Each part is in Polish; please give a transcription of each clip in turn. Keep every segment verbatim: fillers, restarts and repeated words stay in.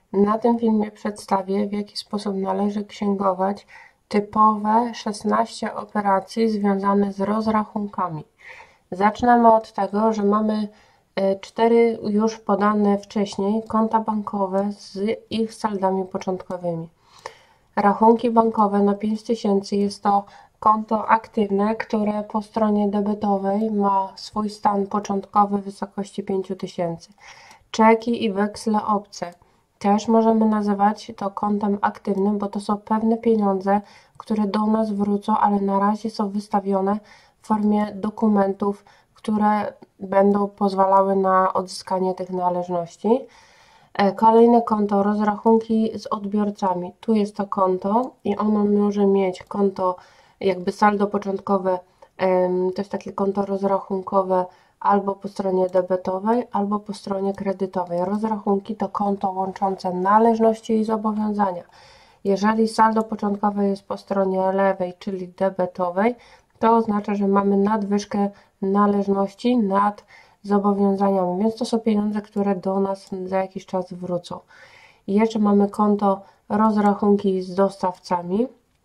Na tym filmie przedstawię, w jaki sposób należy księgować typowe szesnaście operacji związane z rozrachunkami. Zaczynamy od tego, że mamy cztery już podane wcześniej konta bankowe z ich saldami początkowymi. Rachunki bankowe na pięć tysięcy jest to konto aktywne, które po stronie debetowej ma swój stan początkowy w wysokości pięć tysięcy. Czeki i weksle obce też możemy nazywać to kontem aktywnym, bo to są pewne pieniądze, które do nas wrócą, ale na razie są wystawione w formie dokumentów, które będą pozwalały na odzyskanie tych należności. Kolejne konto, rozrachunki z odbiorcami. Tu jest to konto i ono może mieć konto jakby saldo początkowe, to jest takie konto rozrachunkowe albo po stronie debetowej, albo po stronie kredytowej. Rozrachunki to konto łączące należności i zobowiązania. Jeżeli saldo początkowe jest po stronie lewej, czyli debetowej, to oznacza, że mamy nadwyżkę należności nad zobowiązaniami, więc to są pieniądze, które do nas za jakiś czas wrócą. I jeszcze mamy konto rozrachunki z dostawcami,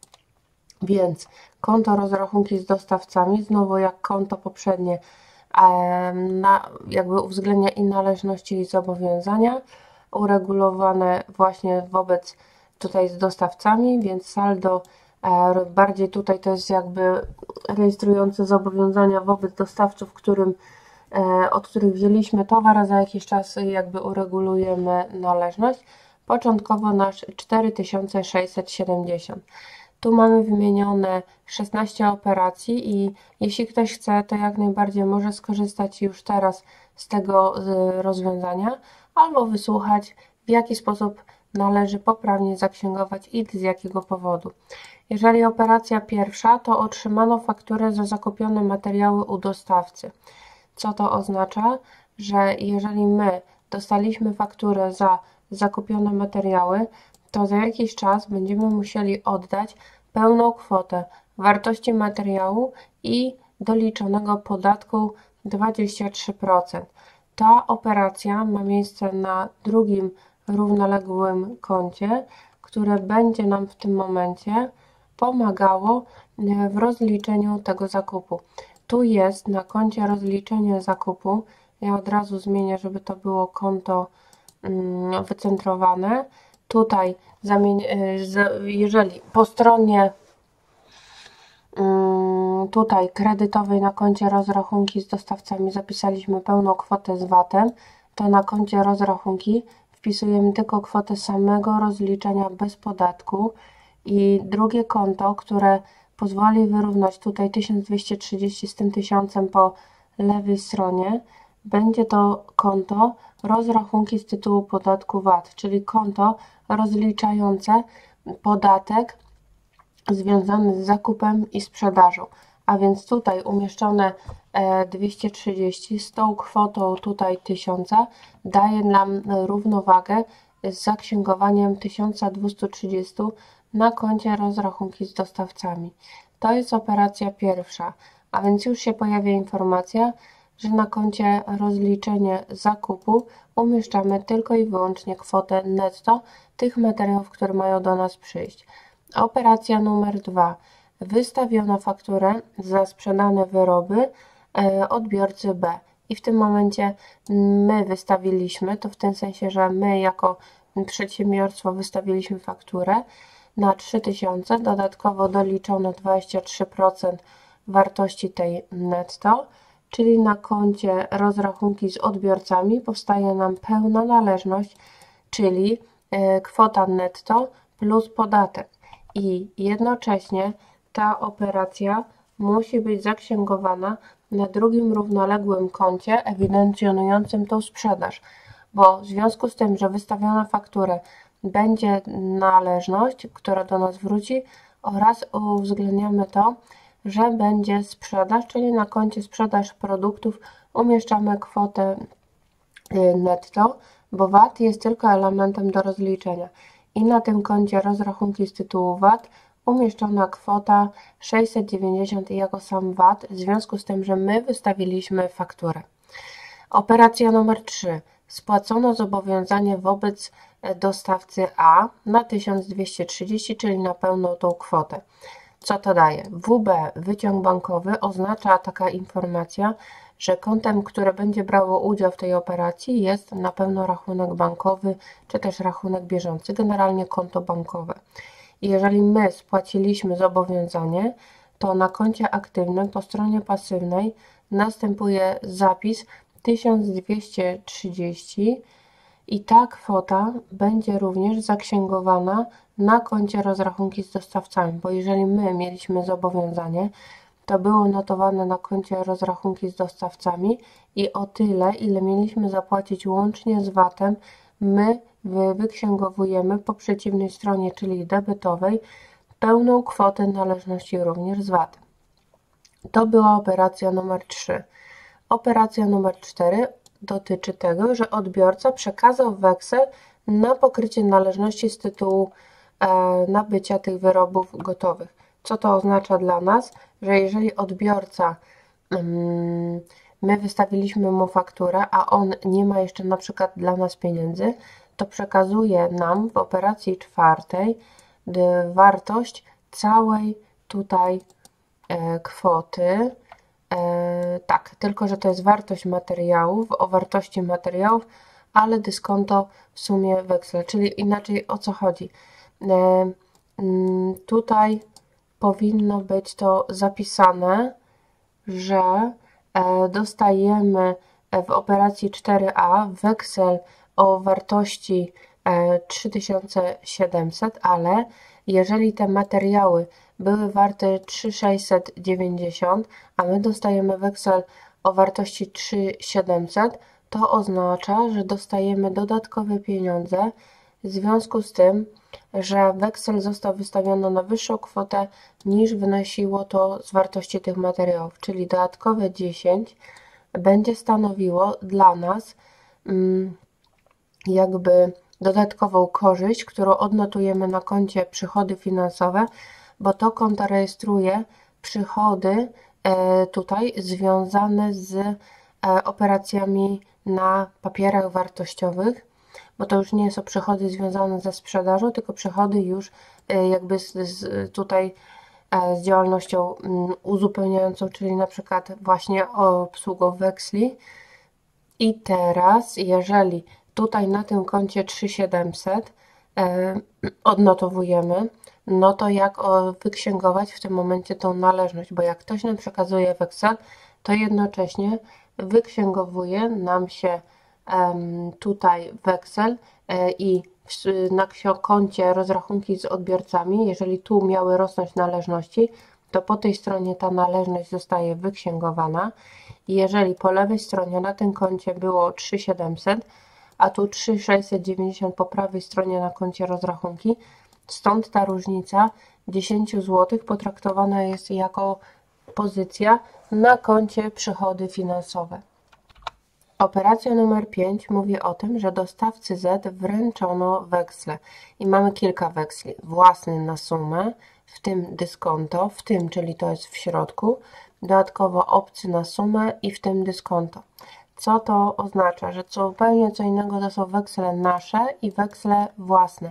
więc konto rozrachunki z dostawcami, znowu jak konto poprzednie, na, jakby uwzględnia i należności i zobowiązania, uregulowane właśnie wobec tutaj z dostawcami, więc saldo bardziej tutaj to jest jakby rejestrujące zobowiązania wobec dostawców, którym, od których wzięliśmy towar, a za jakiś czas jakby uregulujemy należność. Początkowo nasz cztery tysiące sześćset siedemdziesiąt. Tu mamy wymienione szesnaście operacji i jeśli ktoś chce, to jak najbardziej może skorzystać już teraz z tego rozwiązania albo wysłuchać, w jaki sposób należy poprawnie zaksięgować i z jakiego powodu. Jeżeli operacja pierwsza, to otrzymano fakturę za zakupione materiały u dostawcy. Co to oznacza? Że jeżeli my dostaliśmy fakturę za zakupione materiały, to za jakiś czas będziemy musieli oddać pełną kwotę wartości materiału i doliczonego podatku dwadzieścia trzy procent. Ta operacja ma miejsce na drugim równoległym koncie, które będzie nam w tym momencie pomagało w rozliczeniu tego zakupu. Tu jest na koncie rozliczenie zakupu, ja od razu zmienię, żeby to było konto wycentrowane. Tutaj, jeżeli po stronie tutaj kredytowej na koncie rozrachunki z dostawcami zapisaliśmy pełną kwotę z vatem, to na koncie rozrachunki wpisujemy tylko kwotę samego rozliczenia bez podatku i drugie konto, które pozwoli wyrównać tutaj tysiąc dwieście trzydzieści z tym tysiącem po lewej stronie, będzie to konto rozrachunki z tytułu podatku V A T, czyli konto rozliczające podatek związany z zakupem i sprzedażą. A więc tutaj umieszczone dwieście trzydzieści z tą kwotą tutaj tysiąc daje nam równowagę z zaksięgowaniem tysiąc dwieście trzydzieści na koncie rozrachunki z dostawcami. To jest operacja pierwsza, a więc już się pojawia informacja, że na koncie rozliczenie zakupu umieszczamy tylko i wyłącznie kwotę netto tych materiałów, które mają do nas przyjść. Operacja numer dwa. Wystawiono fakturę za sprzedane wyroby odbiorcy B. I w tym momencie my wystawiliśmy, to w tym sensie, że my jako przedsiębiorstwo wystawiliśmy fakturę na trzy tysiące, dodatkowo doliczono dwadzieścia trzy procent wartości tej netto, czyli na koncie rozrachunki z odbiorcami powstaje nam pełna należność, czyli kwota netto plus podatek. I jednocześnie ta operacja musi być zaksięgowana na drugim równoległym koncie ewidencjonującym tą sprzedaż, bo w związku z tym, że wystawiona fakturę będzie należność, która do nas wróci oraz uwzględniamy to, że będzie sprzedaż, czyli na koncie sprzedaż produktów umieszczamy kwotę netto, bo V A T jest tylko elementem do rozliczenia. I na tym koncie rozrachunki z tytułu V A T umieszczona kwota sześćset dziewięćdziesiąt jako sam V A T, w związku z tym, że my wystawiliśmy fakturę. Operacja numer trzy. spłacono zobowiązanie wobec dostawcy A na tysiąc dwieście trzydzieści, czyli na pełną tą kwotę. Co to daje? W B, wyciąg bankowy, oznacza taka informacja, że kontem, które będzie brało udział w tej operacji, jest na pewno rachunek bankowy, czy też rachunek bieżący, generalnie konto bankowe. I jeżeli my spłaciliśmy zobowiązanie, to na koncie aktywnym po stronie pasywnej następuje zapis tysiąc dwieście trzydzieści i ta kwota będzie również zaksięgowana na koncie rozrachunki z dostawcami, bo jeżeli my mieliśmy zobowiązanie, to było notowane na koncie rozrachunki z dostawcami i o tyle, ile mieliśmy zapłacić łącznie z V A T-em, my wyksięgowujemy po przeciwnej stronie, czyli debetowej, pełną kwotę należności również z V A T-em. To była operacja numer trzy. Operacja numer cztery dotyczy tego, że odbiorca przekazał weksel na pokrycie należności z tytułu e, nabycia tych wyrobów gotowych. Co to oznacza dla nas? Że jeżeli odbiorca, mm, my wystawiliśmy mu fakturę, a on nie ma jeszcze na przykład dla nas pieniędzy, to przekazuje nam w operacji czwartej wartość całej tutaj e, kwoty. E, tak, tylko że to jest wartość materiałów, o wartości materiałów, ale dyskonto w sumie weksel, czyli inaczej o co chodzi. E, m, tutaj powinno być to zapisane, że e, dostajemy w operacji cztery A weksel o wartości e, trzy tysiące siedemset, ale jeżeli te materiały były warte trzy tysiące sześćset dziewięćdziesiąt, a my dostajemy weksel o wartości trzy tysiące siedemset, to oznacza, że dostajemy dodatkowe pieniądze w związku z tym, że weksel został wystawiony na wyższą kwotę niż wynosiło to z wartości tych materiałów, czyli dodatkowe dziesięć będzie stanowiło dla nas mm, jakby dodatkową korzyść, którą odnotujemy na koncie przychody finansowe, bo to konto rejestruje przychody e, tutaj związane z e, operacjami na papierach wartościowych, bo to już nie są przychody związane ze sprzedażą, tylko przychody już e, jakby z, z, tutaj e, z działalnością m, uzupełniającą, czyli na przykład właśnie obsługą weksli. I teraz, jeżeli tutaj na tym koncie trzy tysiące siedemset e, odnotowujemy, no to jak o, wyksięgować w tym momencie tą należność, bo jak ktoś nam przekazuje weksel, to jednocześnie wyksięgowuje nam się em, tutaj weksel e, i w, na koncie rozrachunki z odbiorcami, jeżeli tu miały rosnąć należności, to po tej stronie ta należność zostaje wyksięgowana. I jeżeli po lewej stronie na tym koncie było trzy tysiące siedemset, a tu trzy tysiące sześćset dziewięćdziesiąt po prawej stronie na koncie rozrachunki, stąd ta różnica dziesięć złotych potraktowana jest jako pozycja na koncie przychody finansowe. Operacja numer pięć mówi o tym, że dostawcy Z wręczono weksle i mamy kilka weksli. Własny na sumę, w tym dyskonto, w tym, czyli to jest w środku, dodatkowo obcy na sumę i w tym dyskonto. Co to oznacza? Że zupełnie co innego to są weksle nasze i weksle własne.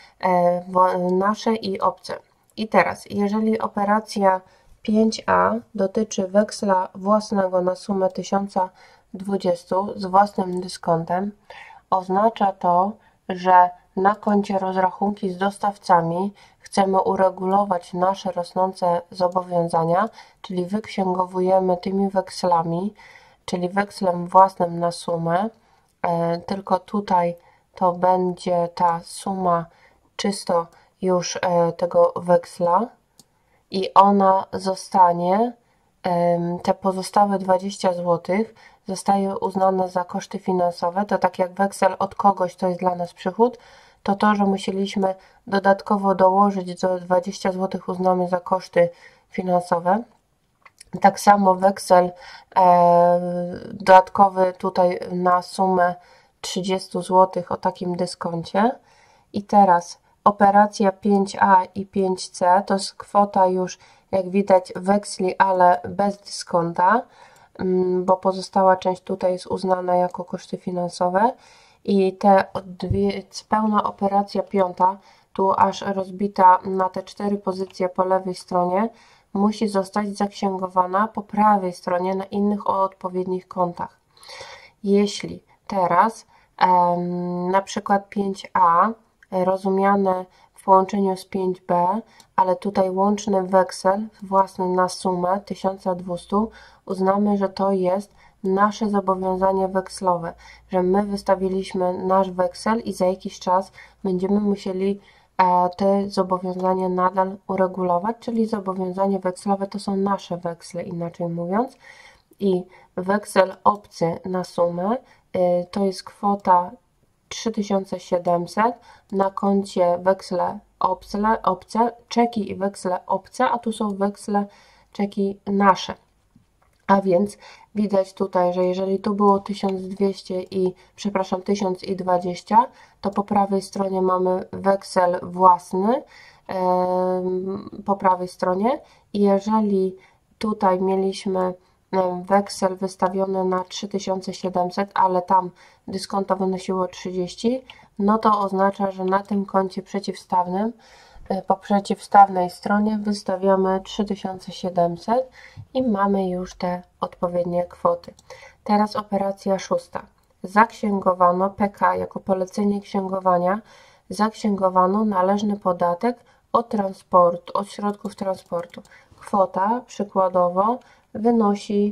E, nasze i obce. I teraz, jeżeli operacja pięć A dotyczy weksla własnego na sumę tysiąc dwadzieścia z własnym dyskontem, oznacza to, że na koncie rozrachunki z dostawcami chcemy uregulować nasze rosnące zobowiązania, czyli wyksięgowujemy tymi wekslami, czyli wekslem własnym na sumę, e, tylko tutaj to będzie ta suma czysto już e, tego weksla i ona zostanie, e, te pozostałe dwadzieścia złotych zostaje uznane za koszty finansowe. To tak jak weksel od kogoś to jest dla nas przychód, to to, że musieliśmy dodatkowo dołożyć, do dwadzieścia złotych uznamy za koszty finansowe. Tak samo weksel e, dodatkowy tutaj na sumę trzydzieści złotych o takim dyskoncie. I teraz operacja pięć A i pięć C to jest kwota już, jak widać, weksli, ale bez dyskonta. bo pozostała część tutaj jest uznana jako koszty finansowe i te dwie, pełna operacja piąta, tu aż rozbita na te cztery pozycje po lewej stronie, musi zostać zaksięgowana po prawej stronie na innych o odpowiednich kontach. Jeśli teraz em, na przykład pięć a rozumiane w połączeniu z pięć b, ale tutaj łączny weksel własny na sumę tysiąc dwieście, uznamy, że to jest nasze zobowiązanie wekslowe, że my wystawiliśmy nasz weksel i za jakiś czas będziemy musieli te zobowiązania nadal uregulować, czyli zobowiązanie wekslowe to są nasze weksle, inaczej mówiąc, i weksel obcy na sumę to jest kwota trzy tysiące siedemset, na koncie weksle obce, obce, czeki i weksle obce, a tu są weksle, czeki nasze. A więc widać tutaj, że jeżeli tu było tysiąc dwieście i, przepraszam, tysiąc dwadzieścia, to po prawej stronie mamy weksel własny yy, po prawej stronie i jeżeli tutaj mieliśmy weksel wystawiony na trzy tysiące siedemset, ale tam dyskonto wynosiło trzydzieści, no to oznacza, że na tym koncie przeciwstawnym po przeciwstawnej stronie wystawiamy trzy tysiące siedemset i mamy już te odpowiednie kwoty. Teraz operacja szósta. Zaksięgowano P K jako polecenie księgowania, zaksięgowano należny podatek od transportu, od środków transportu. Kwota przykładowo wynosi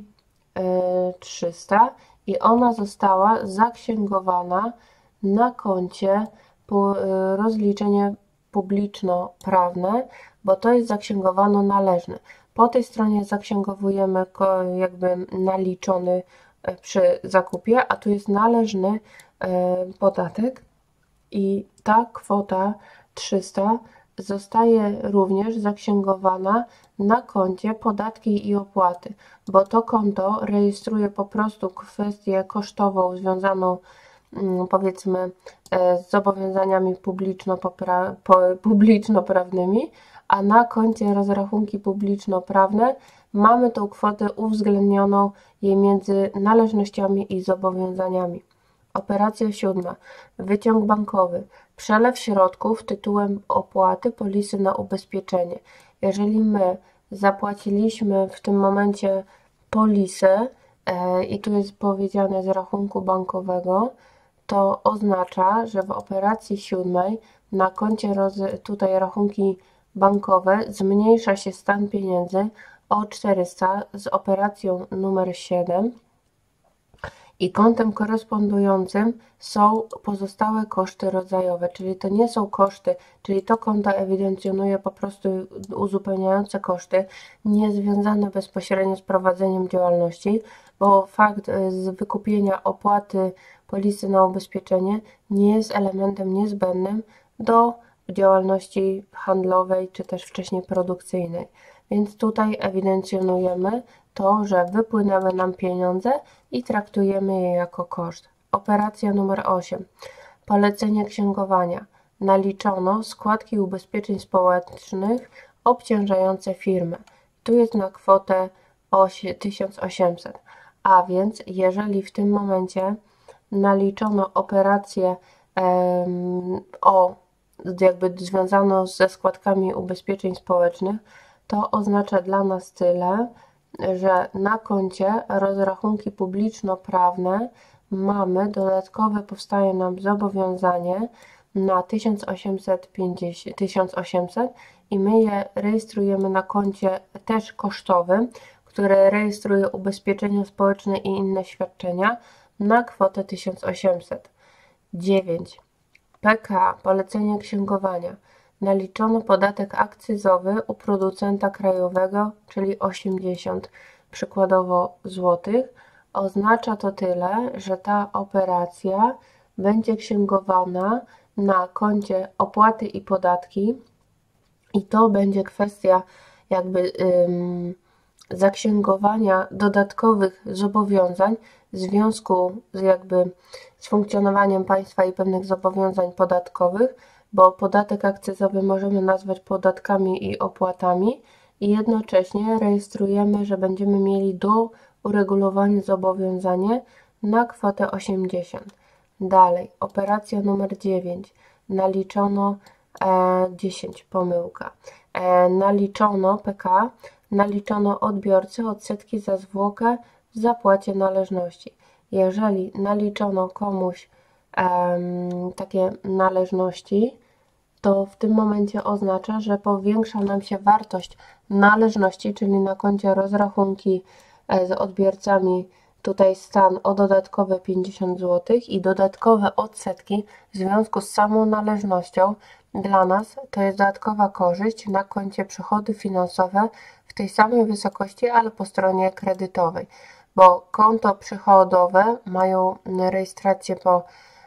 trzysta i ona została zaksięgowana na koncie rozliczenie publiczno-prawne, bo to jest zaksięgowano należny. Po tej stronie zaksięgowujemy jakby naliczony przy zakupie, a tu jest należny podatek i ta kwota trzysta zostaje również zaksięgowana na koncie podatki i opłaty, bo to konto rejestruje po prostu kwestię kosztową związaną powiedzmy z zobowiązaniami publiczno-prawnymi, a na koncie rozrachunki publiczno-prawne mamy tą kwotę uwzględnioną jej między należnościami i zobowiązaniami. Operacja siódma. Wyciąg bankowy. Przelew środków tytułem opłaty polisy na ubezpieczenie. Jeżeli my zapłaciliśmy w tym momencie polisę e, i tu jest powiedziane z rachunku bankowego, to oznacza, że w operacji siódmej na koncie tutaj rachunki bankowe zmniejsza się stan pieniędzy o czterysta z operacją numer siedem i kontem korespondującym są pozostałe koszty rodzajowe, czyli to nie są koszty, czyli to konto ewidencjonuje po prostu uzupełniające koszty, nie związane bezpośrednio z prowadzeniem działalności, bo fakt z wykupienia opłaty polisy na ubezpieczenie nie jest elementem niezbędnym do działalności handlowej czy też wcześniej produkcyjnej. Więc tutaj ewidencjonujemy to, że wypłynęły nam pieniądze i traktujemy je jako koszt. Operacja numer osiem. Polecenie księgowania. Naliczono składki ubezpieczeń społecznych obciążające firmę. Tu jest na kwotę tysiąc osiemset. A więc jeżeli w tym momencie naliczono operację um, o jakby związaną ze składkami ubezpieczeń społecznych, to oznacza dla nas tyle, że na koncie rozrachunki publiczno-prawne mamy dodatkowe, powstaje nam zobowiązanie na tysiąc osiemset pięćdziesiąt, tysiąc osiemset i my je rejestrujemy na koncie też kosztowym, które rejestruje ubezpieczenia społeczne i inne świadczenia na kwotę tysiąc osiemset. dziewięć. P K, polecenie księgowania. Naliczono podatek akcyzowy u producenta krajowego, czyli osiemdziesiąt przykładowo złotych. Oznacza to tyle, że ta operacja będzie księgowana na koncie opłaty i podatki i to będzie kwestia jakby ym, zaksięgowania dodatkowych zobowiązań w związku z jakby z funkcjonowaniem państwa i pewnych zobowiązań podatkowych, bo podatek akcyzowy możemy nazwać podatkami i opłatami i jednocześnie rejestrujemy, że będziemy mieli do uregulowanie zobowiązanie na kwotę osiemdziesiąt. Dalej, operacja numer dziewięć. Naliczono e, dziesięć, pomyłka. E, naliczono P K, naliczono odbiorcy odsetki za zwłokę w zapłacie należności. Jeżeli naliczono komuś e, takie należności, to w tym momencie oznacza, że powiększa nam się wartość należności, czyli na koncie rozrachunki z odbiorcami tutaj stan o dodatkowe pięćdziesiąt złotych i dodatkowe odsetki w związku z samą należnością dla nas to jest dodatkowa korzyść na koncie przychody finansowe w tej samej wysokości, ale po stronie kredytowej, bo konto przychodowe mają rejestrację po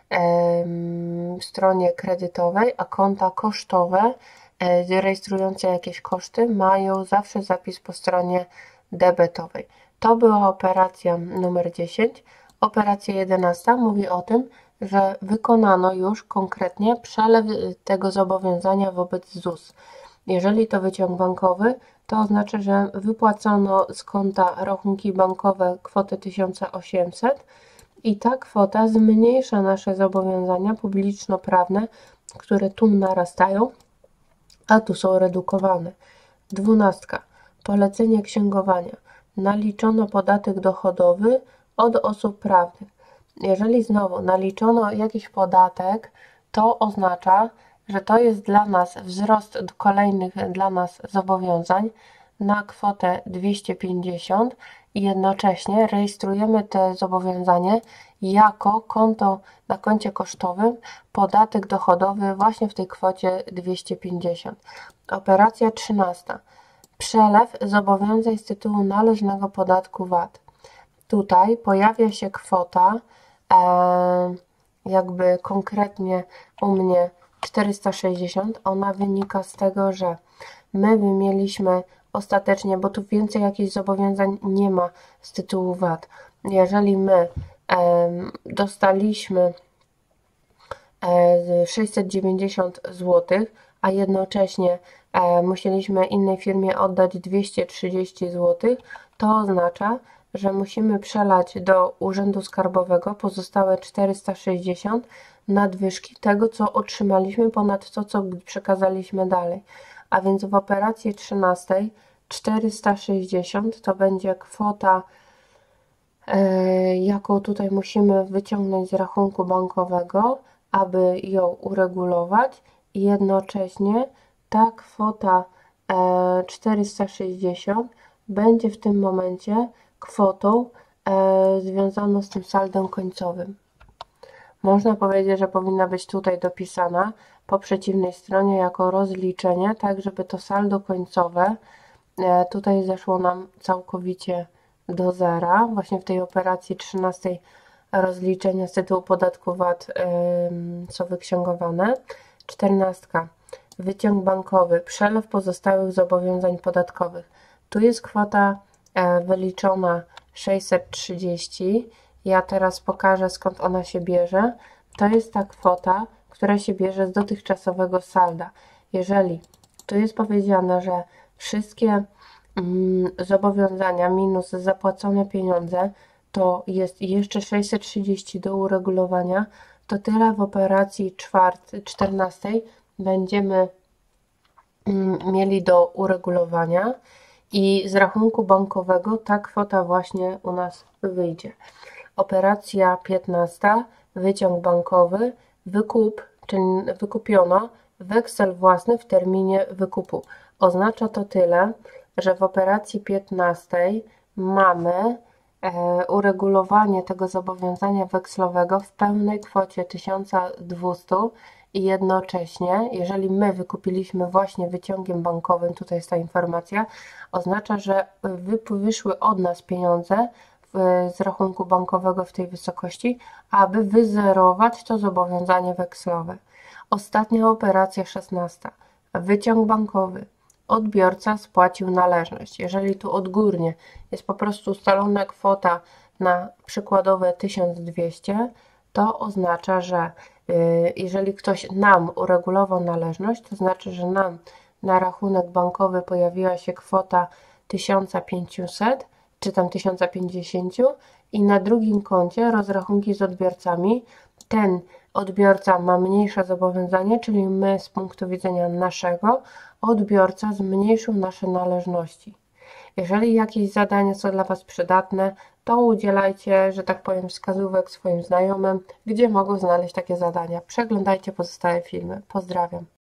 stronie kredytowej, a konta kosztowe rejestrujące jakieś koszty mają zawsze zapis po stronie debetowej. To była operacja numer dziesięć. Operacja jedenasta mówi o tym, że wykonano już konkretnie przelew tego zobowiązania wobec Z U S. Jeżeli to wyciąg bankowy, to oznacza, że wypłacono z konta rachunki bankowe kwotę tysiąc osiemset i ta kwota zmniejsza nasze zobowiązania publiczno-prawne, które tu narastają, a tu są redukowane. Dwunastka. Polecenie księgowania. Naliczono podatek dochodowy od osób prawnych. Jeżeli znowu naliczono jakiś podatek, to oznacza, że to jest dla nas wzrost kolejnych dla nas zobowiązań na kwotę dwieście pięćdziesiąt i jednocześnie rejestrujemy to zobowiązanie jako konto na koncie kosztowym podatek dochodowy właśnie w tej kwocie dwieście pięćdziesiąt. Operacja trzynasta. Przelew zobowiązań z tytułu należnego podatku V A T. Tutaj pojawia się kwota e, jakby konkretnie u mnie czterysta sześćdziesiąt. Ona wynika z tego, że my mieliśmy ostatecznie, bo tu więcej jakichś zobowiązań nie ma z tytułu V A T. Jeżeli my e, dostaliśmy e, sześćset dziewięćdziesiąt złotych, a jednocześnie e, musieliśmy innej firmie oddać dwieście trzydzieści złotych, to oznacza, że musimy przelać do Urzędu Skarbowego pozostałe czterysta sześćdziesiąt nadwyżki tego, co otrzymaliśmy ponad to, co przekazaliśmy dalej. A więc w operacji trzynastej czterysta sześćdziesiąt to będzie kwota, e, jaką tutaj musimy wyciągnąć z rachunku bankowego, aby ją uregulować i jednocześnie ta kwota e, czterysta sześćdziesiąt będzie w tym momencie kwotą e, związaną z tym saldem końcowym. Można powiedzieć, że powinna być tutaj dopisana po przeciwnej stronie jako rozliczenie, tak żeby to saldo końcowe e, tutaj zeszło nam całkowicie do zera. Właśnie w tej operacji trzynastej rozliczenia z tytułu podatku V A T e, są wyksięgowane. czternastka. Wyciąg bankowy, przelew pozostałych zobowiązań podatkowych. Tu jest kwota e, wyliczona sześćset trzydzieści. Ja teraz pokażę, skąd ona się bierze. To jest ta kwota, która się bierze z dotychczasowego salda. Jeżeli tu jest powiedziane, że wszystkie mm, zobowiązania minus zapłacone pieniądze to jest jeszcze sześćset trzydzieści do uregulowania, to tyle w operacji czternastej będziemy mm, mieli do uregulowania i z rachunku bankowego ta kwota właśnie u nas wyjdzie. Operacja piętnasta. Wyciąg bankowy, wykup, czyli wykupiono weksel własny w terminie wykupu. Oznacza to tyle, że w operacji piętnastej mamy e, uregulowanie tego zobowiązania wekslowego w pełnej kwocie tysiąc dwieście i jednocześnie, jeżeli my wykupiliśmy właśnie wyciągiem bankowym, tutaj jest ta informacja, oznacza, że wyszły od nas pieniądze z rachunku bankowego w tej wysokości, aby wyzerować to zobowiązanie wekslowe. Ostatnia operacja szesnasta. Wyciąg bankowy. Odbiorca spłacił należność. Jeżeli tu odgórnie jest po prostu ustalona kwota na przykładowe tysiąc dwieście, to oznacza, że jeżeli ktoś nam uregulował należność, to znaczy, że nam na rachunek bankowy pojawiła się kwota tysiąc pięćset, czy tam tysiąc pięćdziesiąt i na drugim koncie rozrachunki z odbiorcami. Ten odbiorca ma mniejsze zobowiązanie, czyli my z punktu widzenia naszego, odbiorca zmniejszył nasze należności. Jeżeli jakieś zadania są dla Was przydatne, to udzielajcie, że tak powiem, wskazówek swoim znajomym, gdzie mogą znaleźć takie zadania. Przeglądajcie pozostałe filmy. Pozdrawiam.